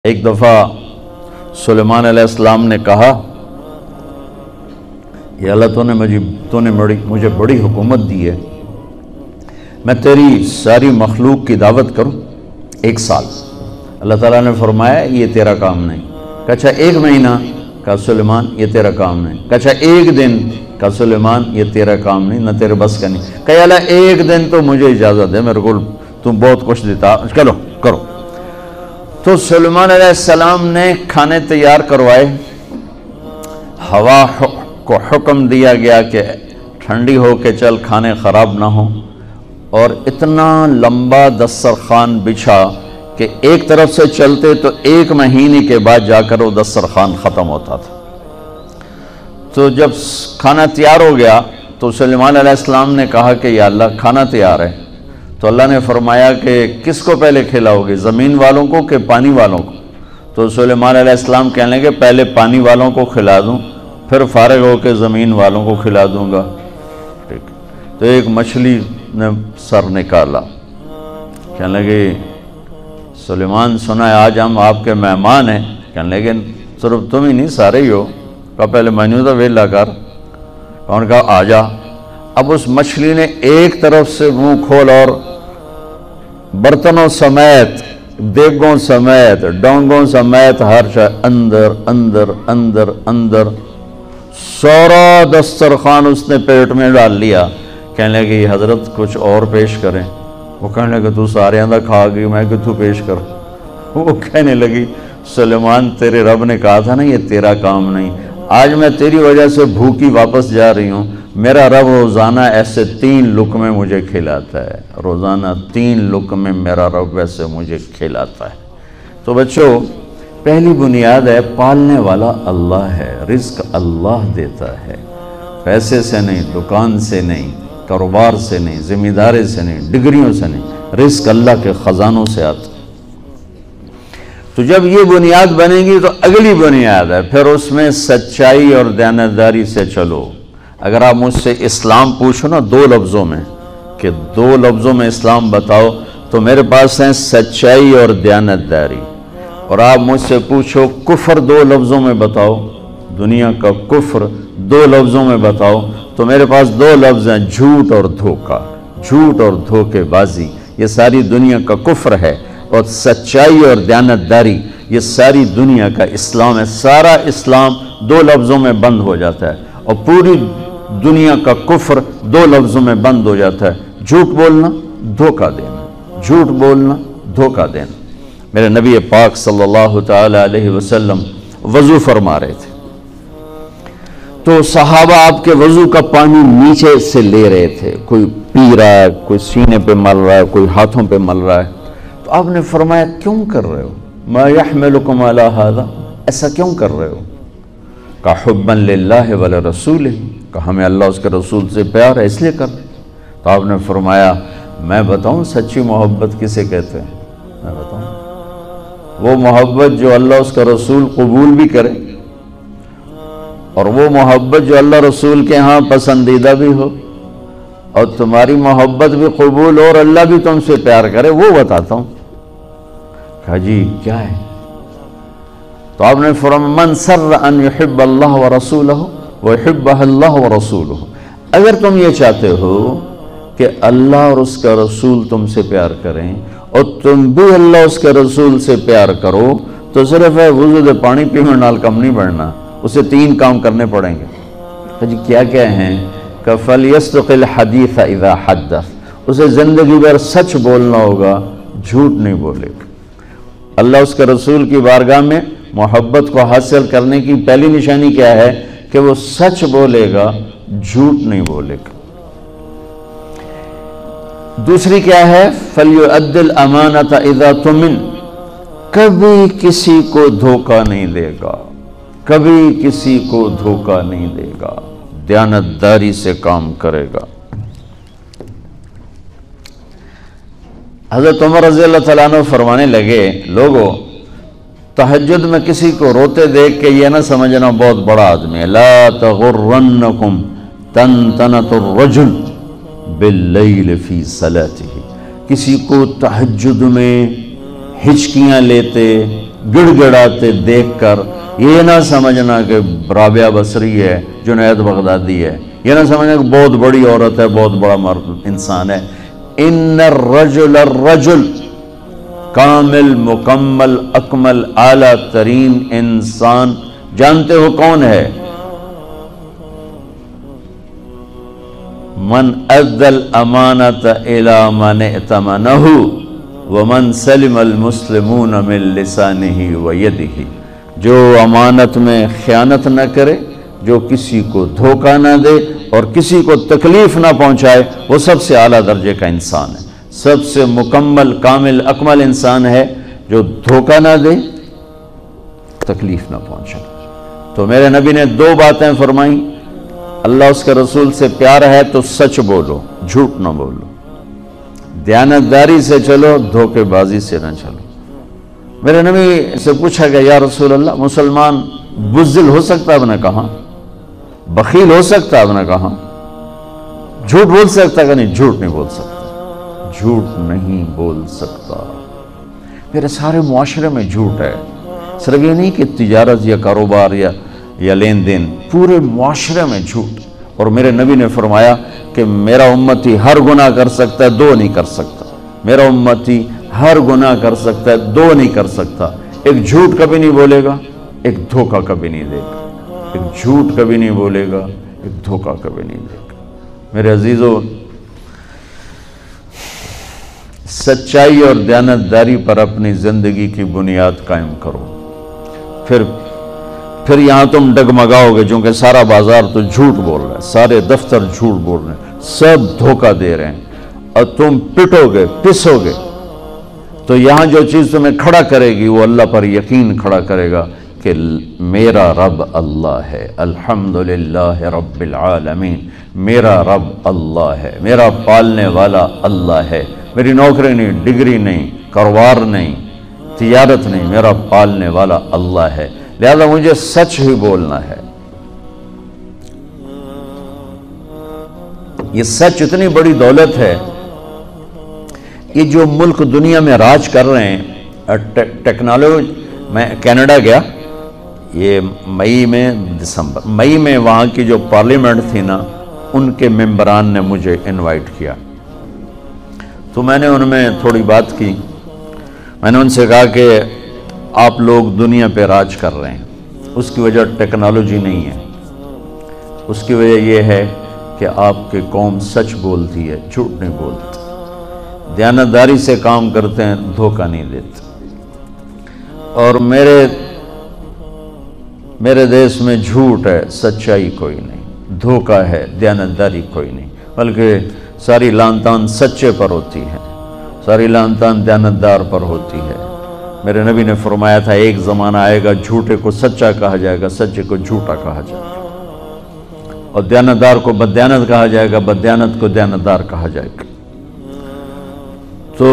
ایک دفعہ سلیمان علیہ السلام نے کہا، یا اللہ تو نے مجھے بڑی حکومت دی ہے، میں تیری ساری مخلوق کی دعوت کروں 1 سال۔ اللہ تعالیٰ نے فرمایا یہ تیرا کام نہیں۔ کہا اچھا 1 مہینہ؟ کہا سلیمان یہ تیرا کام نہیں۔ کہا اچھا 1 دن؟ کہا سلیمان یہ تیرا کام نہیں، نہ تیرے بس کا نہیں۔ کہا یا اللہ 1 دن تو مجھے اجازت دے، میرے کو تم بہت کچھ دیتا، چلو کرو۔ تو سلیمان علیہ السلام نے کھانے تیار کروائے، ہوا کو حکم دیا گیا کہ ٹھنڈی ہو کے چل، کھانے خراب نہ ہوں، اور اتنا لمبا دسترخوان بچھا کہ ایک طرف سے چلتے تو 1 مہینے کے بعد جا کر وہ دسترخوان ختم ہوتا تھا۔ تو جب کھانا تیار ہو گیا تو سلیمان علیہ السلام نے کہا کہ یا اللہ کھانا تیار ہے۔ تو اللہ نے فرمایا کہ کس کو پہلے کھلاؤ گے، زمین والوں کو کہ پانی والوں کو؟ تو سلیمان علیہ السلام کہنے لگے پہلے پانی والوں کو کھلا دوں، پھر فارغ ہو کے زمین والوں کو کھلا دوں گا۔ ٹھیک۔ تو ایک مچھلی نے سر نکالا، کہنے لگے سلیمان سنا ہے آج ہم آپ کے مہمان ہیں۔ کہنے لگے صرف تم ہی نہیں سارے ہی ہو۔ کہا پہلے مینیو تو ویلا کر۔ کون کہا آ جا۔ اب اس مچھلی نے ایک طرف سے منہ کھول اور برتنوں سمیت، دیگوں سمیت، ڈونگوں سمیت ہر شے اندر اندر اندر اندر، سارا دسترخوان اس نے پیٹ میں ڈال لیا۔ کہنے لگے حضرت کچھ اور پیش کریں۔ وہ کہنے لگے تو سارے اندر کھا گئی، میں کہ تو پیش کر۔ وہ کہنے لگی سلیمان تیرے رب نے کہا تھا نا یہ تیرا کام نہیں، آج میں تیری وجہ سے بھوکی واپس جا رہی ہوں۔ میرا رب روزانہ ایسے 3 لقمے مجھے کھلاتا ہے، روزانہ 3 لقمے میرا رب ویسے مجھے کھلاتا ہے۔ تو بچوں پہلی بنیاد ہے پالنے والا اللہ ہے، رزق اللہ دیتا ہے، پیسے سے نہیں، دکان سے نہیں، کاروبار سے نہیں، ذمہ داری سے نہیں، ڈگریوں سے نہیں، رزق اللہ کے خزانوں سے آتا۔ تو جب یہ بنیاد بنے گی تو اگلی بنیاد ہے پھر اس میں سچائی اور دیانتداری سے چلو۔ اگر آپ مجھ سے اسلام پوچھو نا 2 لفظوں میں کہ 2 لفظوں میں اسلام بتاؤ، تو میرے پاس ہیں سچائی اور دیانتداری۔ اور آپ مجھ سے پوچھو کفر 2 لفظوں میں بتاؤ، دنیا کا کفر 2 لفظوں میں بتاؤ، تو میرے پاس 2 لفظ ہیں، جھوٹ اور دھوکہ، جھوٹ اور دھوکے بازی، یہ ساری دنیا کا کفر ہے۔ اور سچائی اور دیانتداری یہ ساری دنیا کا اسلام ہے۔ سارا اسلام 2 لفظوں میں بند ہو جاتا ہے، اور پوری دنیا کا کفر 2 لفظوں میں بند ہو جاتا ہے، جھوٹ بولنا، دھوکہ دینا، جھوٹ بولنا، دھوکہ دینا۔ میرے نبی پاک صلی اللہ تعالی علیہ وسلم وضو فرما رہے تھے، تو صحابہ آپ کے وضو کا پانی نیچے سے لے رہے تھے، کوئی پی رہا ہے، کوئی سینے پہ مل رہا ہے، کوئی ہاتھوں پہ مل رہا ہے۔ تو آپ نے فرمایا کیوں کر رہے ہو؟ ما یحملکم علی ھذا، ایسا کیوں کر رہے ہو؟ کہا حبا للہ ولرسولہ، کہا ہمیں اللہ اس کے رسول سے پیار ہے اس لیے کر رہے۔ تو آپ نے فرمایا میں بتاؤں سچی محبت کسے کہتے ہیں؟ میں بتاؤں وہ محبت جو اللہ اس کا رسول قبول بھی کرے، اور وہ محبت جو اللہ رسول کے ہاں پسندیدہ بھی ہو، اور تمہاری محبت بھی قبول ہو اور اللہ بھی تم سے پیار کرے، وہ بتاتا ہوں۔ کہا جی کیا ہے؟ تو آپ نے فرمایا من سر ان یحب اللہ ورسولہ ویحبہ اللہ ورسولہ، اگر تم یہ چاہتے ہو کہ اللہ اور اس کا رسول تم سے پیار کریں اور تم بھی اللہ اس کے رسول سے پیار کرو، تو صرف ہے وضو دے پانی پینے نال کم نہیں بڑھنا، اسے 3 کام کرنے پڑیں گے۔ کہ جی کیا کیا ہیں؟ کہ فَلْيَصْدُقِ الْحَدِيثَ إِذَا حَدَّثَ، اسے زندگی بھر سچ بولنا ہوگا، جھوٹ نہیں بولے گا۔ اللہ اس کے رسول کی بارگاہ میں محبت کو حاصل کرنے کی پہلی نشانی کیا ہے؟ کہ وہ سچ بولے گا، جھوٹ نہیں بولے گا۔ دوسری کیا ہے؟ فَلْيُؤَدِّ الْأَمَانَةَ إِذَا تُمِنَ، کبھی کسی کو دھوکہ نہیں دے گا، کبھی کسی کو دھوکہ نہیں دے گا، دیانتداری سے کام کرے گا۔ حضرت عمر رضی اللہ تعالیٰ عنہ فرمانے لگے لوگو تہجد میں کسی کو روتے دیکھ کے یہ نہ سمجھنا بہت بڑا آدمی ہے، لا تغرنکم تنتنۃ الرجل باللیل فی صلاتہ، کسی کو تہجد میں ہچکیاں لیتے، گڑ گڑاتے دیکھ کر یہ نہ سمجھنا کہ رابعہ بصری ہے، جنید بغدادی ہے، یہ نہ سمجھنا کہ بہت بڑی عورت ہے، بہت بڑا مرد انسان ہے۔ ان الرجل الرجل، کامل، مکمل، اکمل، اعلیٰ ترین انسان جانتے ہو کون ہے؟ من ادى الامانۃ الی من ائتمنہ ومن سلم المسلمون من لسانہ ویدہ، جو امانت میں خیانت نہ کرے، جو کسی کو دھوکہ نہ دے اور کسی کو تکلیف نہ پہنچائے، وہ سب سے اعلیٰ درجے کا انسان ہے۔ سب سے مکمل، کامل، اکمل انسان ہے جو دھوکہ نہ دے، تکلیف نہ پہنچائے۔ تو میرے نبی نے دو باتیں فرمائیں، اللہ اس کے رسول سے پیار ہے تو سچ بولو، جھوٹ نہ بولو، دیانتداری سے چلو، دھوکے بازی سے نہ چلو۔ میرے نبی سے پوچھا کہ یا رسول اللہ، مسلمان بزدل ہو سکتا؟ آپ نے کہا۔ بخیل ہو سکتا؟ آپ نے کہا۔ جھوٹ بول سکتا کہ نہیں؟ جھوٹ نہیں بول سکتا، جھوٹ نہیں بول سکتا۔ میرے سارے معاشرے میں جھوٹ ہے، صرف یہ نہیں کہ تجارت یا کاروبار یا لین دین، پورے معاشرے میں جھوٹ۔ اور میرے نبی نے فرمایا کہ میرا امتی ہر گناہ کر سکتا ہے، دو نہیں کر سکتا۔ میرا امتی ہر گناہ کر سکتا ہے، دو نہیں کر سکتا۔ ایک جھوٹ کبھی نہیں بولے گا، ایک دھوکہ کبھی نہیں دے گا۔ ایک جھوٹ کبھی نہیں بولے گا، ایک دھوکہ کبھی نہیں دے گا۔ میرے عزیزو، سچائی اور دیانتداری پر اپنی زندگی کی بنیاد قائم کرو، پھر یہاں تم ڈگمگاؤ گے، چونکہ سارا بازار تو جھوٹ بول رہا ہے، سارے دفتر جھوٹ بول رہے ہیں، سب دھوکہ دے رہے ہیں، اور تم پٹو گے، پسو گے۔ تو یہاں جو چیز تمہیں کھڑا کرے گی وہ اللہ پر یقین کھڑا کرے گا کہ میرا رب اللہ ہے، الحمدللہ رب العالمین، میرا رب اللہ ہے، میرا پالنے والا اللہ ہے، میری نوکری نہیں، ڈگری نہیں، کاروبار نہیں، تجارت نہیں، میرا پالنے والا اللہ ہے، لہذا مجھے سچ ہی بولنا ہے۔ یہ سچ اتنی بڑی دولت ہے، یہ جو ملک دنیا میں راج کر رہے ہیں، ٹیکنالوجی، میں کینیڈا گیا یہ مئی میں وہاں کی جو پارلیمنٹ تھی نا، ان کے ممبران نے مجھے انوائٹ کیا، تو میں نے ان میں تھوڑی بات کی۔ میں نے ان سے کہا کہ آپ لوگ دنیا پہ راج کر رہے ہیں، اس کی وجہ ٹیکنالوجی نہیں ہے، اس کی وجہ یہ ہے کہ آپ کی قوم سچ بولتی ہے، جھوٹ نہیں بولتی، دیانتداری سے کام کرتے ہیں، دھوکہ نہیں دیتے۔ اور میرے دیش میں جھوٹ ہے، سچائی کوئی نہیں، دھوکہ ہے، دیانتداری کوئی نہیں، بلکہ ساری لان تان سچے پر ہوتی ہے، ساری لان تان دیانتدار پر ہوتی ہے۔ میرے نبی نے فرمایا تھا ایک زمانہ آئے گا جھوٹے کو سچا کہا جائے گا، سچے کو جھوٹا کہا جائے گا، اور دیانتدار کو بددیانت کہا جائے گا، بددیانت کو دیانتدار کہا جائے گا۔ تو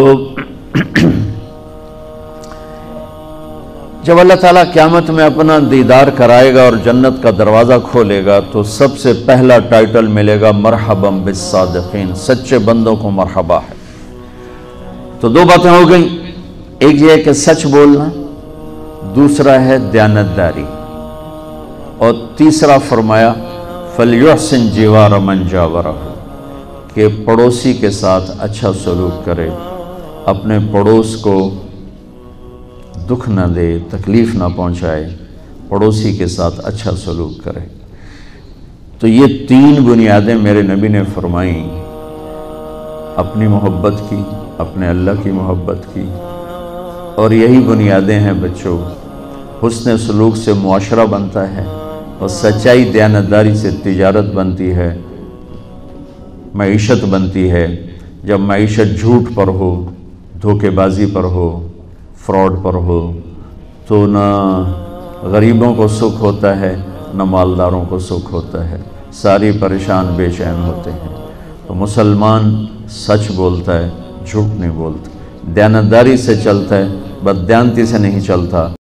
جب اللہ تعالیٰ قیامت میں اپنا دیدار کرائے گا اور جنت کا دروازہ کھولے گا تو سب سے پہلا ٹائٹل ملے گا مرحبا بالصادقین، سچے بندوں کو مرحبا ہے۔ تو دو باتیں ہو گئیں، ایک یہ ہے کہ سچ بولنا، دوسرا ہے دیانتداری، اور تیسرا فرمایا فَلْيُحْسِنْ جِوَارَ مَنْ جَاوَرَهُ، کہ پڑوسی کے ساتھ اچھا سلوک کرے، اپنے پڑوس کو دکھ نہ دے، تکلیف نہ پہنچائے، پڑوسی کے ساتھ اچھا سلوک کرے۔ تو یہ تین بنیادیں میرے نبی نے فرمائیں، اپنی محبت کی، اپنے اللہ کی محبت کی، اور یہی بنیادیں ہیں بچوں، حسن سلوک سے معاشرہ بنتا ہے، اور سچائی دیانتداری سے تجارت بنتی ہے، معیشت بنتی ہے۔ جب معیشت جھوٹ پر ہو، دھوکے بازی پر ہو، فراڈ پر ہو، تو نہ غریبوں کو سکھ ہوتا ہے، نہ مالداروں کو سکھ ہوتا ہے، ساری پریشان بے چین ہوتے ہیں۔ تو مسلمان سچ بولتا ہے، جھوٹ نہیں بولتا، دیانتداری سے چلتا ہے، بددیانتی سے نہیں چلتا،